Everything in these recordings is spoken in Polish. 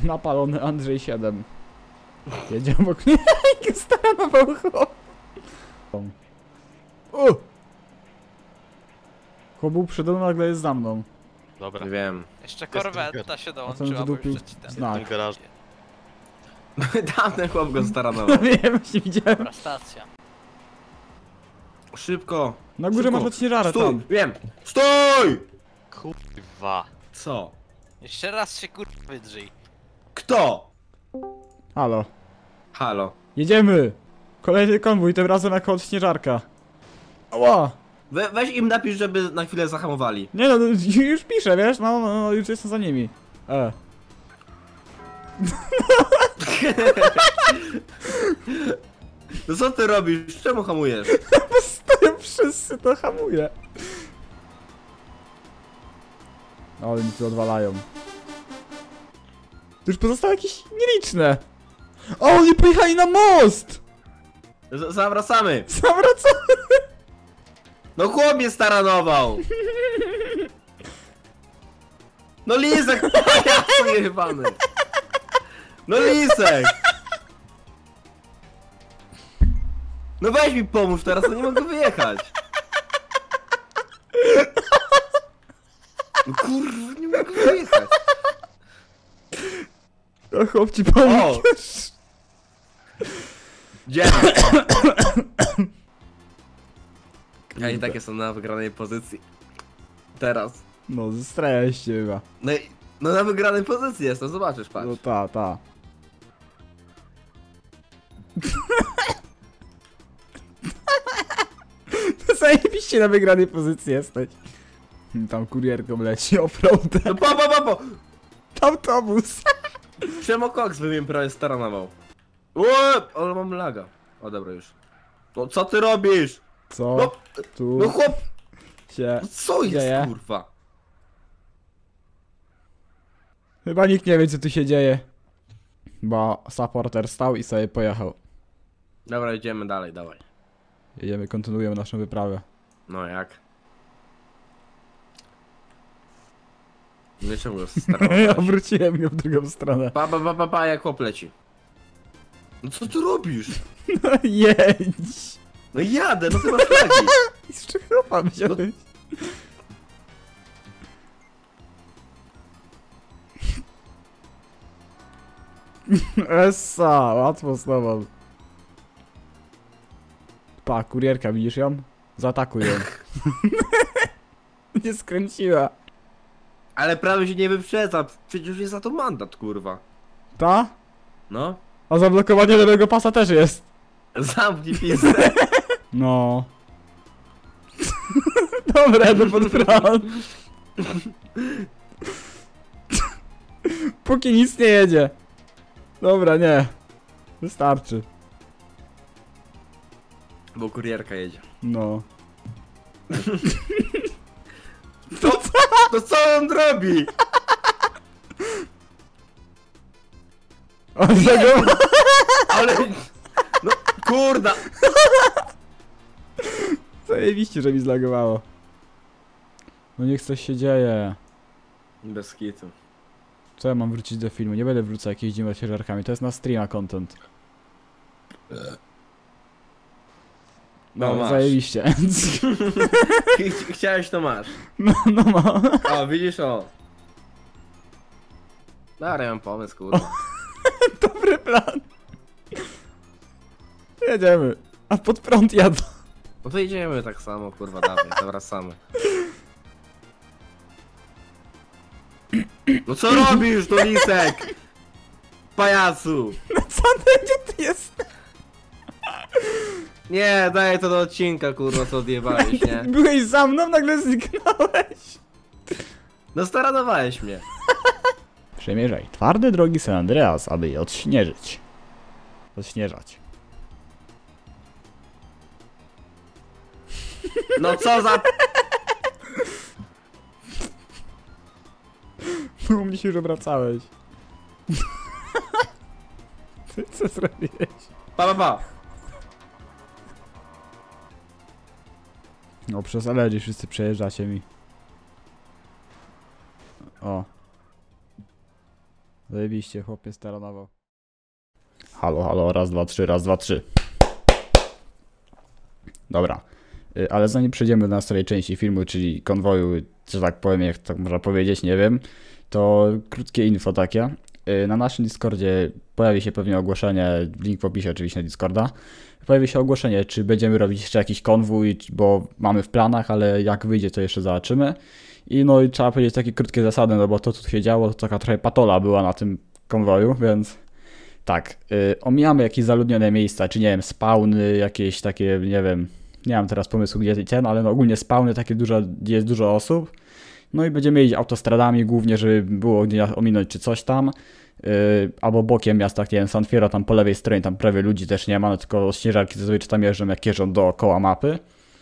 Napalony Andrzej 7. Jedzie obok mnie. Staranował chłop. Chłop był przede mną, nagle jest za mną. Dobra. Wiem. Jeszcze korwetta się A ten dołączyła, bo wydupił już przeczytałem. znak. Garaż. Tamten chłop go staranował. No wiem, właśnie widziałem. Dobra, stacja. Szybko. Na górze Szybko. masz odśnieżarę Stój! tam. Wiem! Stój! Kurwa. Co? Jeszcze raz się kurwa wydrzyj. Kto? Halo. Halo. Jedziemy! Kolejny konwój, tym razem jako odśnieżarka. Ała! Weź im napisz, żeby na chwilę zahamowali. Nie no, już piszę, wiesz? No, już jestem za nimi. No co ty robisz? Czemu hamujesz? Bo stoją wszyscy, to hamuje. Ale mi tu odwalają. To już pozostały jakieś nieliczne. O, oni pojechali na most! Zawracamy! Zawracamy! No chłop mnie staranował! No Lisek! Pajacu jebany! No Lisek! No weź mi pomóż teraz, to nie mogę wyjechać! No kurwa, nie mogę wyjechać! O, chłop ci pomógł. Dzień! Ja i tak jestem na wygranej pozycji. Teraz. No, zestrałeś się chyba. No na wygranej pozycji jestem, zobaczysz, patrz. No ta. Zajebiście na wygranej pozycji jesteś. Tam kurierką leci offroadem. No po! Autobus. Przemo Cox by mnie prawie staranował. Łop! Ale mam laga. O dobra już. No co ty robisz? Co? No, Tu no chłop! się... No co jest dzieje? kurwa? Chyba nikt nie wie, co tu się dzieje. Bo supporter stał i sobie pojechał. Dobra, idziemy dalej, dawaj. Jedziemy, kontynuujemy naszą wyprawę. No jak? Nie czemu go staranować? Obróciłem go w drugą stronę. Pa, jak chłop leci. No co ty robisz? No jedź! No jadę, no ty masz flagi. Jeszcze chłopa wziąłeś. Essa, łatwo z tobą. Pa, kurierka, widzisz ją? Zaatakuj ją. Nie skręciła. Ale prawie się nie wyprzedza, przecież jest za to mandat, kurwa. Ta? No. A zablokowanie lewego pasa też jest. Zamknij pizdę. No. Dobra, jadę pod prąd. Póki nic nie jedzie. Dobra, nie. Wystarczy. Bo kurierka jedzie. No. To co on robi? On zago... Ale... No kurda. Zajebiście, że mi zlagowało. No niech coś się dzieje. Bez kitu. Co ja mam wrócić do filmu? Nie będę wrócał jak jeździmy ciężarkami. To jest na streama content. No masz. Zajebiście. Chciałeś, to masz. No ma. O, widzisz, o. Dobra, ja mam pomysł, kurwa. Dobry plan. Jedziemy. A pod prąd jadą. No to idziemy tak samo, kurwa, dawaj, zawracamy. No co robisz, to Lisek? Pajacu! Co ty, gdzie ty jest? Nie, daj to do odcinka, kurwa, co odjebałeś, nie? Byłeś za mną, nagle zniknąłeś. No staranowałeś mnie. Przemierzaj twarde drogi San Andreas, aby je odśnieżyć. Odśnieżać. No co za... U mnie się już obracałeś. Ty co zrobiłeś? Pa. No przez LG wszyscy przejeżdżacie mi. O. Zajebiście, chłopie staranował. Halo, halo, raz, dwa, trzy, raz, dwa, trzy. Dobra. Ale zanim przejdziemy do następnej części filmu, czyli konwoju, że tak powiem, jak tak można powiedzieć, nie wiem, to krótkie info takie. Na naszym Discordzie pojawi się pewnie ogłoszenie, link w opisie oczywiście na Discorda. Pojawi się ogłoszenie, czy będziemy robić jeszcze jakiś konwój, bo mamy w planach, ale jak wyjdzie, to jeszcze zobaczymy. I trzeba powiedzieć takie krótkie zasady, no bo to co się działo, to taka trochę patola była na tym konwoju, więc tak, omijamy jakieś zaludnione miejsca, czy nie wiem, spawny, jakieś takie, nie wiem, nie mam teraz pomysłu gdzie ten, ale no ogólnie spawny takie dużo, gdzie jest dużo osób. No i będziemy jeździć autostradami głównie, żeby było gdzie ominąć czy coś tam. Albo bokiem miasta, jak nie wiem, San Fierro, tam po lewej stronie, tam prawie ludzi też nie ma, no tylko śnieżarki zazwyczaj tam jeżdżą, jak jeżdżą dookoła mapy.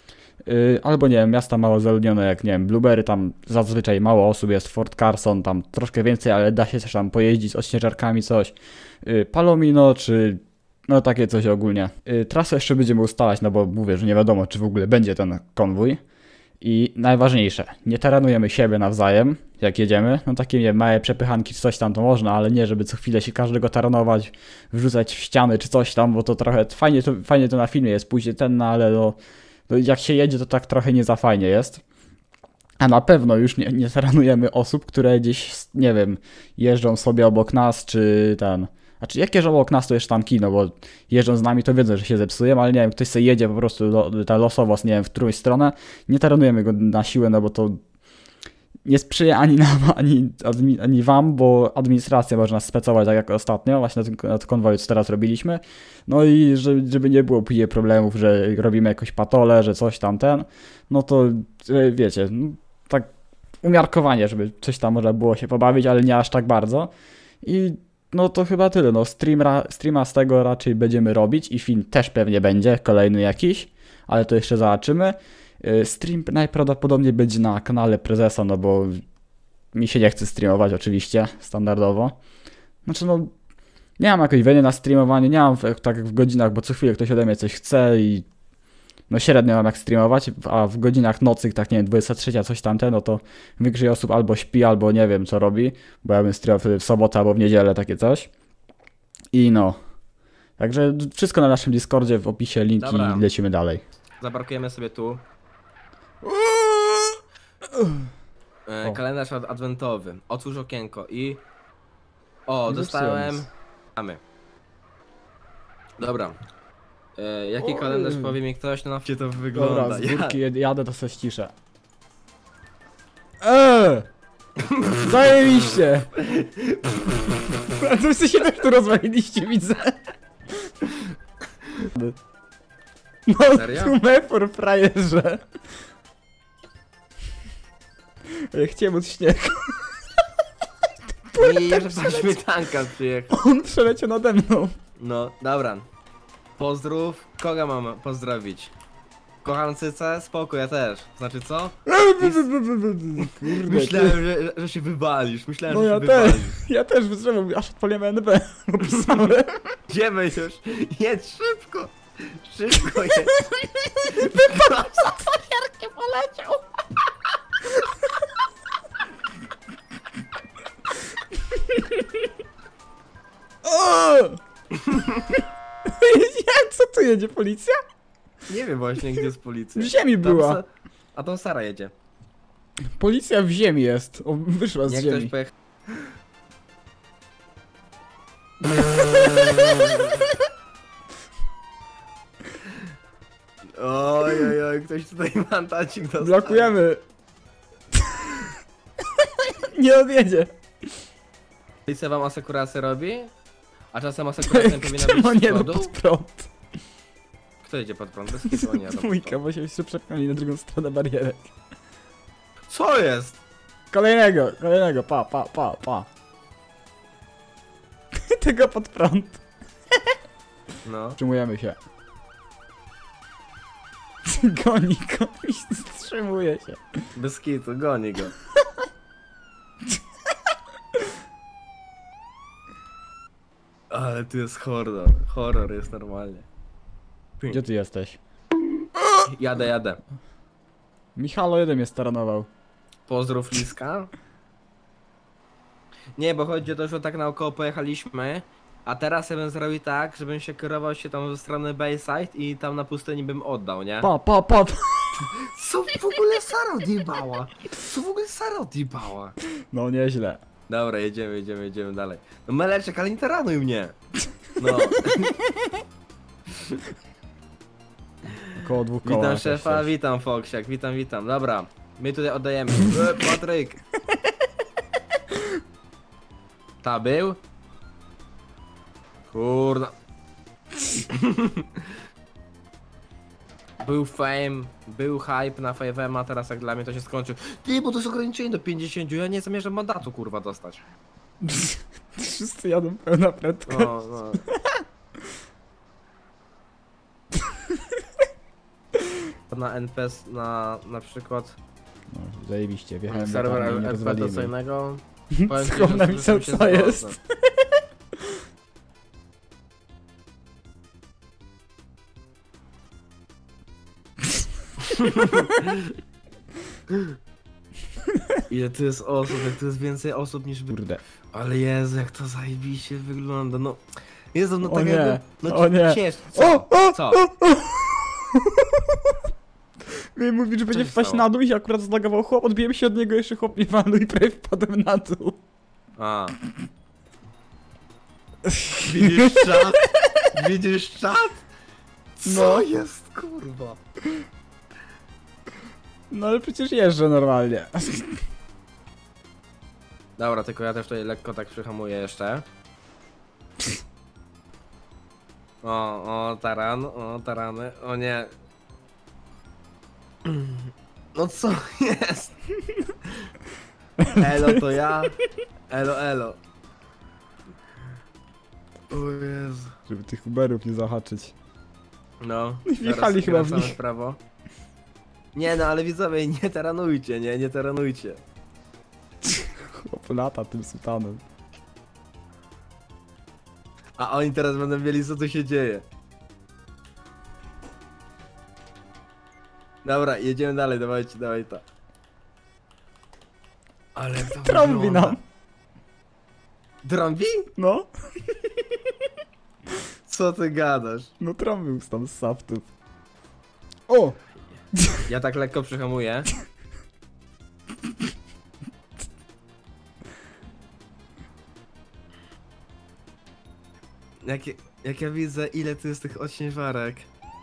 Albo nie wiem, miasta mało zaludnione, jak nie wiem, Blueberry, tam zazwyczaj mało osób jest, Fort Carson, tam troszkę więcej, ale da się też tam pojeździć z śnieżarkami coś. Palomino, czy no takie coś ogólnie. Trasę jeszcze będziemy ustalać, no bo mówię, że nie wiadomo, czy w ogóle będzie ten konwój. I najważniejsze, nie taranujemy siebie nawzajem, jak jedziemy. No takie, nie wiem, małe przepychanki czy coś tam to można, ale nie, żeby co chwilę się każdego taranować, wrzucać w ściany czy coś tam, bo to trochę fajnie to na filmie jest później no ale no jak się jedzie, to tak trochę nie za fajnie jest. A na pewno już nie taranujemy osób, które gdzieś, nie wiem, jeżdżą sobie obok nas, czy ten... Znaczy, jak jeżdżą obok nas, to jeszcze tam kino, bo jeżdżą z nami, to wiedzą, że się zepsują, ale nie wiem, ktoś sobie jedzie po prostu losowo, nie wiem, w którąś stronę, nie taranujemy go na siłę, no bo to nie sprzyja ani nam, ani wam, bo administracja może nas specować, tak jak ostatnio, właśnie na tym konwoju, co teraz robiliśmy. No i żeby nie było później problemów, że robimy jakąś patolę, że coś tam no to wiecie, tak umiarkowanie, żeby coś tam można było się pobawić, ale nie aż tak bardzo. I no to chyba tyle, no streama z tego raczej będziemy robić i film też pewnie będzie, kolejny jakiś, ale to jeszcze zobaczymy. Stream najprawdopodobniej będzie na kanale Prezesa, no bo mi się nie chce streamować oczywiście, standardowo. Znaczy no, nie mam jakiejś weny na streamowanie, nie mam tak w godzinach, bo co chwilę ktoś ode mnie coś chce i no średnio mam jak streamować, a w godzinach nocnych, tak nie wiem, 23 coś tamte, no to większość osób albo śpi, albo nie wiem co robi, bo ja bym streamował wtedy w sobotę albo w niedzielę, takie coś. I no, także wszystko na naszym Discordzie, w opisie linki. Dobra. I lecimy dalej. Zaparkujemy sobie tu. Kalendarz adwentowy. Otwórz okienko i... O, Nie dostałem... zepsułem. Mamy. Dobra. Jaki Oj. kalendarz powie mi ktoś, no na to Dobra, wygląda. z górki jadę, to sobie ściszę. Zajebiście! A to wszyscy się też tu rozwaliliście, widzę. No, Serio? tu mefur, frajerze. Ja chciałem od śniegu. Nie, że pan śmietanka przyjechał. On przeleciał nade mną. No, dobra. Pozdrów. Kogo mam pozdrowić? Kocham cycę? Spoko, ja też. Znaczy co? Kurde, Myślałem, że się wywalisz. Myślałem, no że się ja też. wywalisz. Ja też wytrzymam, aż odpaliłem NB. Opisałem. Idziemy już. Jedź szybko. Szybko jedź. Poleciał. O! Co tu jedzie, policja? Nie wiem właśnie, gdzie jest policja. W ziemi była. A to Sara jedzie. Policja w ziemi jest. O, wyszła z Jak ziemi. ktoś pojechał. Oj, oj, ktoś tutaj mandacik dostał. Blokujemy. Nie odjedzie. Policja wam asekurację robi? A czasem asekuracja powinna Czemu być z nie no przodu? pod prąd? Kto jedzie pod prąd? Bez kitu nie jadą. Dwójka, bo się jeszcze przepchnęli na drugą stronę barierek. Co jest? Kolejnego, pa. Tego pod prąd. No. Wstrzymujemy się. Goni go i wstrzymuje się. Bez kitu, goni go. Ale tu jest horror. Horror jest normalnie. Gdzie ty jesteś? Jadę. Michalo 1 mnie staranował. Pozdrów Liska. Nie, bo chodzi o to, że tak naokoło pojechaliśmy, a teraz ja bym zrobił tak, żebym się kierował się tam ze strony Bayside i tam na pustyni bym oddał, nie? Pa. Co w ogóle Sara odjebała? Co w ogóle Sara odjebała? No nieźle. Dobra, jedziemy dalej. No Meleczek, ale nie taranuj mnie. No. Około 2 koła. Witam jakaś szefa, coś. witam Foksiak, witam. Dobra, my tutaj oddajemy. Patryk. Ta był? Kurna. Był fame, był hype na 5M, a teraz jak dla mnie to się skończył. Ty, bo to jest ograniczenie do 50, ja nie zamierzam mandatu kurwa dostać. Wszyscy jadą pełna prędkość. No. Na NPS na przykład No, zajebiście, wjechałem na serwer tam i nie rozwalimy. eksploatacyjnego. Skąd napisał, co jest? Ile tu jest osób, jak tu jest więcej osób niż by... Kurde. Ale Jezu, jak to zajebiście wygląda, no... Jezu, no O tak nie, jakby... No o nie. ciesz, co? Co? Miałem mówić, że będzie się wpaść stało? na dół i się akurat zlagował chłop, odbiłem się od niego, jeszcze chłop mnie walnął i prawie wpadłem na dół. A. Widzisz czat? Widzisz czat? Co No. jest, kurwa? No ale przecież jeżdżę normalnie. Dobra, tylko ja też tutaj lekko tak przyhamuję jeszcze. O, tarany, o nie. No co jest? Elo to ja. Elo. O Jezu. Żeby tych Uberów nie zahaczyć. No. Wjechali teraz chyba w skręcamy nich. w prawo. Nie no, ale widzowie, nie taranujcie, nie taranujcie. Chłop lata tym sutanem. A oni teraz będą wiedzieli, co tu się dzieje. Dobra, jedziemy dalej, dawaj to. Ale jak to Trąbi wygląda. nam. Trąbi? No. Co ty gadasz? No trąbił tam z saftów. O! Ja tak lekko przyhamuję. Jak ja widzę, ile tu jest tych odśnieżarek.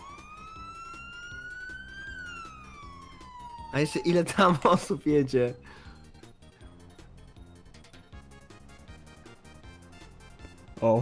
A jeszcze ile tam osób jedzie. O.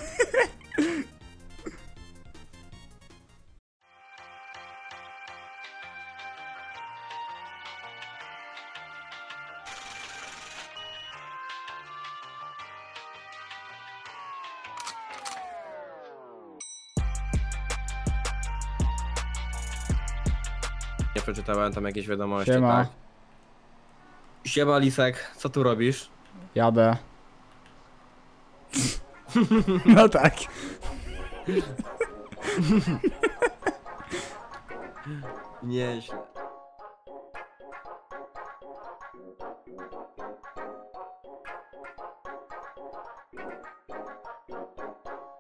Nie przeczytałem tam jakieś wiadomości, Siema. tak? Siema Lisek, co tu robisz? Jadę. No tak. Nieźle.